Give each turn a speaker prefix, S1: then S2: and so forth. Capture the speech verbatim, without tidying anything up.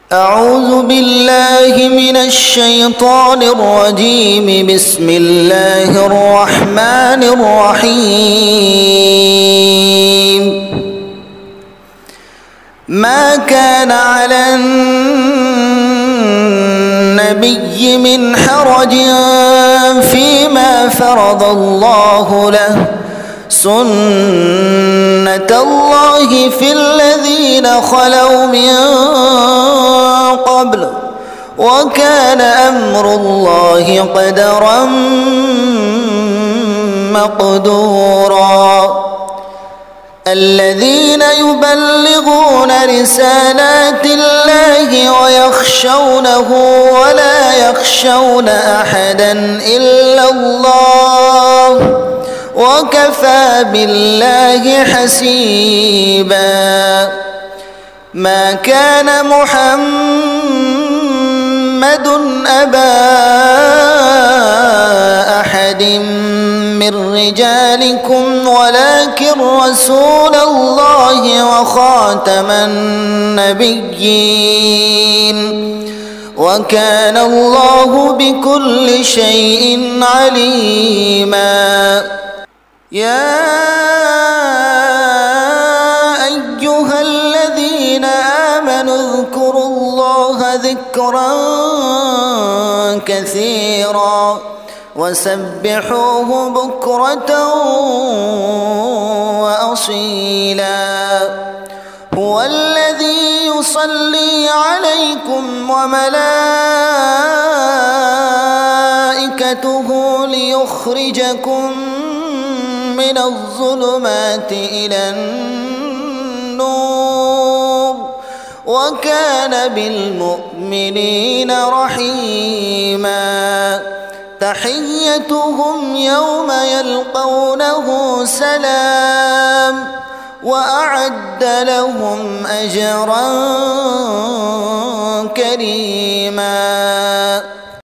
S1: أعوذ بالله من الشيطان الرجيم. بسم الله الرحمن الرحيم. ما كان على النبي من حرج فيما فرض الله له، سنة الله في الذين خلوا من قبل، وكان أمر الله قدرا مقدورا. الذين يبلغون رسالات الله ويخشونه ولا يخشون أحدا إلا الله، وكفى بالله حسيبا. ما كان محمد أبا أحد من رجالكم ولكن رسول الله وخاتم النبيين، وكان الله بكل شيء عليما. يا أيها الذين آمنوا اذكروا الله ذكرا كثيرا وسبحوه بكرة وأصيلا. هو الذي يصلي عليكم وملائكته ليخرجكم من الظلمات إلى النور، وكان بالمؤمنين رحيما. تحيتهم يوم يلقونه سلام، وأعد لهم أجرا كريما.